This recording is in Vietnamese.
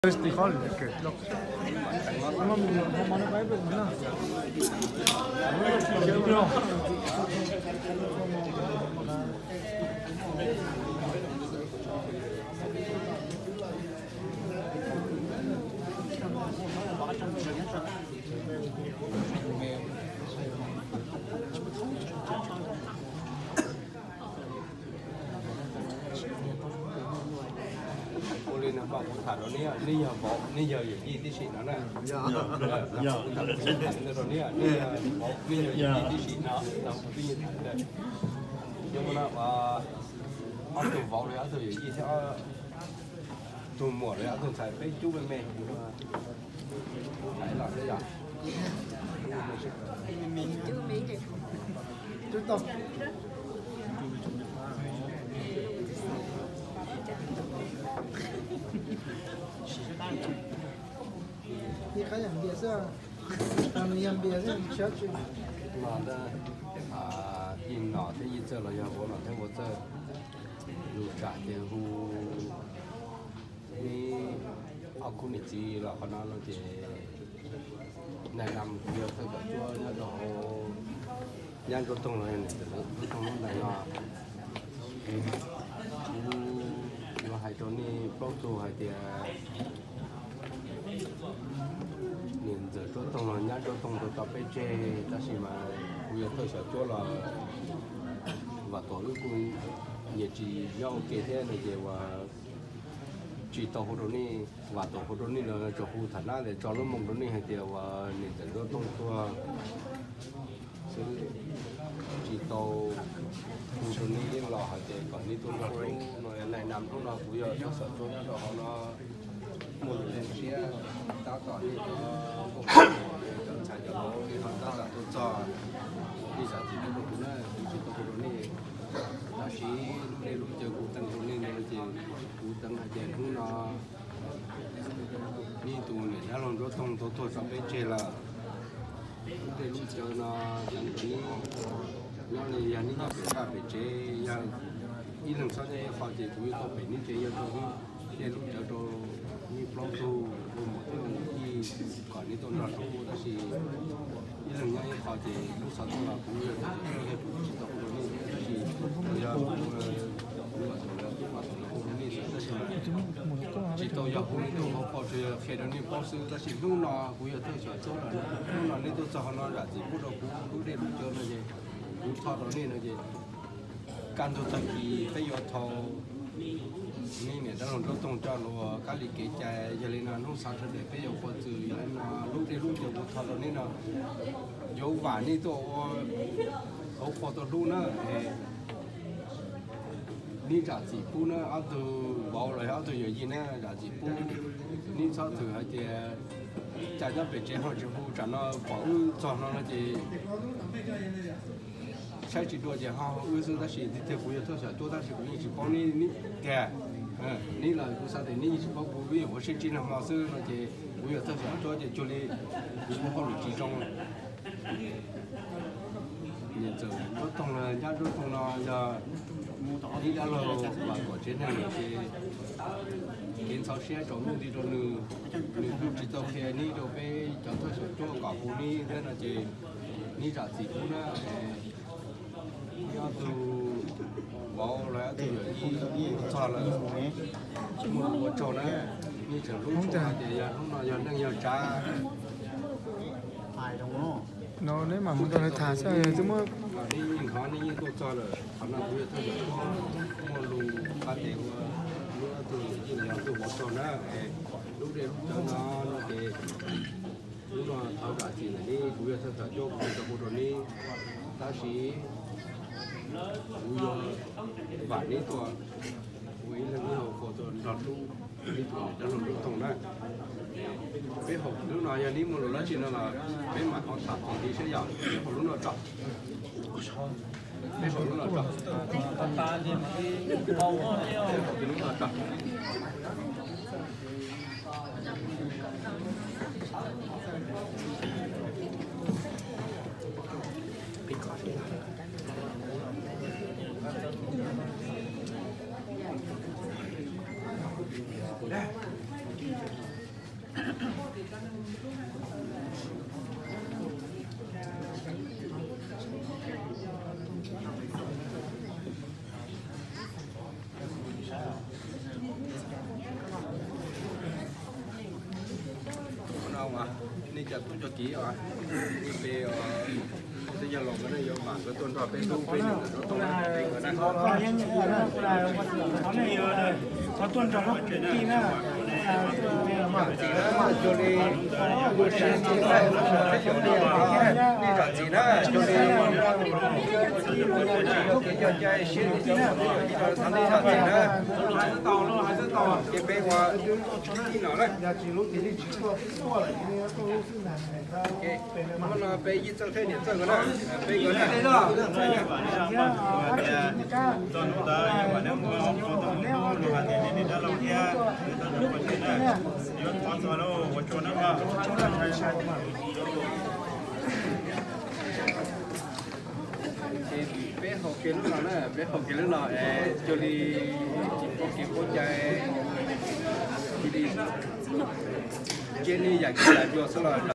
استقال لك lên là bảo thả đó nè, nè giờ bỏ, nè giờ gì tí xịn nó nè, giờ thả rồi nè, nè giờ bỏ, nè giờ gì tí xịn nó, làm cái gì thẳng đấy, nhưng mà nó ăn tôm vỏ rồi ăn tôm gì theo tôm mùa rồi ăn tôm xài mấy chú bên mẹ, phải làm cái gì? Chú Tông. Đi khai giảng bia sao? Làm làm bia sao? Chết chứ. Mà đó in nó thế giờ là giờ bố nó thế bố giờ dù trả tiền hu ni học cũng được gì là họ nói là chỉ này làm việc thôi cả chúa nó đó nhân có tông này này từ tông này nó hay cho ni bao tô hay thì nhìn giờ chỗ tông là nhân chỗ tông tập bê chê ta chỉ mà bây giờ tôi sẽ chỗ là và tối cũng nhiệt chỉ nhau kể thế này về và chỉ tàu hồ đô ni và tàu hồ đô ni là chỗ hồ thản na để cho nó mông đô ni hay điều và nhìn giờ chỗ tông tua chỉ tàu hồ đô ni yên lò hay để còn đi tôi nói nói này nằm trong nó bây giờ nó sợ chỗ nó nó một lần xe ta tỏ đi nó chạy cho nó đi họ ta là tôi cho đi giải thì nó cũng là chỉ tàu hồ đô ni ta chỉ để lúc chơi cũng tăng hồ đô ni nó chỉ cũng tăng hay để lúc nó đi tù này đã làm rất thông tôi sắp đến chơi là để lúc chơi nó tăng tí nó này nhà ní phải ra phải chơi nhà ít lần sau này họ chỉ cũng có phải ní chơi cho tôi để lúc chơi tôi ní plong tu một cái gì còn ní tôi là tôi đã chỉ ít lần nhau họ chỉ lúc sau tôi là cũng như thế chỉ tôi cũng ní chỉ bây giờ chỉ tôi giờ cũng tôi học học chơi khi đó nên bao giờ ta chỉ lúc nào cũng giờ tôi chọn chỗ là lúc nào nên tôi chọn nó là chỉ lúc đầu cũng để lúc chơi là gì lúc thọ đó nên là gì can tôi tập thì phải giờ thọ nên này đang làm trong cho nó các lịch kế chạy giờ lên là lúc sáng để phải giờ có từ giờ lên lúc để lúc giờ thọ đó nên là dấu vải nên tôi học học tôi luôn nữa ní trả chỉ phu nữa ăn từ bao rồi ăn từ giờ gì nữa trả chỉ phu ní sao từ hay thì trả cho về chế họ chỉ phu trả nó bảo cho nó là gì sai chỉ đua gì họ ư sự ta chỉ thì phu giờ thôi sẽ tôi ta chỉ cũng chỉ bảo ní kẻ ní là cũng sao thì ní chỉ bảo phu vì tôi sinh trên làm lao sư là gì phu giờ thôi sẽ tôi chỉ cho đi cũng không được chỉ trong nhìn giờ nó tông là nhát nó tông là giờ đi ra lò và của trên này thì kiến sáu xe chỗ luôn đi chỗ nữ chỉ tàu xe đi chỗ về chỗ thôi chỗ cả phố đi thế là chỉ đi trả gì cũng là từ bao là từ đi cho là một chỗ này đi chỗ lúc chỗ thì lúc nào giờ đang giờ trả Nó nếu mà muốn cho nó thả sao chứ mà đi nhìn họ đi tôi cho là họ làm việc thôi mà lù cá tiền lúa từ nhìn là từ một chỗ đó lúc đấy lúc cho nó thì lúc mà tháo cả tiền này đi cũng việc thôi cho một chỗ đi ta chỉ vải điตัวvới là cái hộp của tôi đọt luôn đi tuổi đã làm được thùng đấy cái hộp lúc nào giờ đi một lần chỉ là cái mặt họ thả thì đi sẽ giàu cái hộp lúc nào chọc cái hộp lúc nào chọc ta thì cái hộp lúc nào chọc Không à, nên chặt tôi cho kỹ à, về bây giờ lồng cái này vô mà cái tuần thọ bên tu bên nó tuần này cái này. Có những cái là nó này rồi, có tuần tròn nó kỹ nữa. Mà cho đi, buổi sáng chỉ là cái chỗ đi đi làm gì đó, cho đi cho chơi xuyên đi cho thằng đi làm gì đó, cái bé hoa cái nó đấy, cái mà nó bé ít trong thế này trong cái này, bé cái này đó, bé học cái lúc nào nữa, bé học cái lúc nào, cho đi chỉ có cái bố trai đi, Jennyอยากจะอยู่สลาย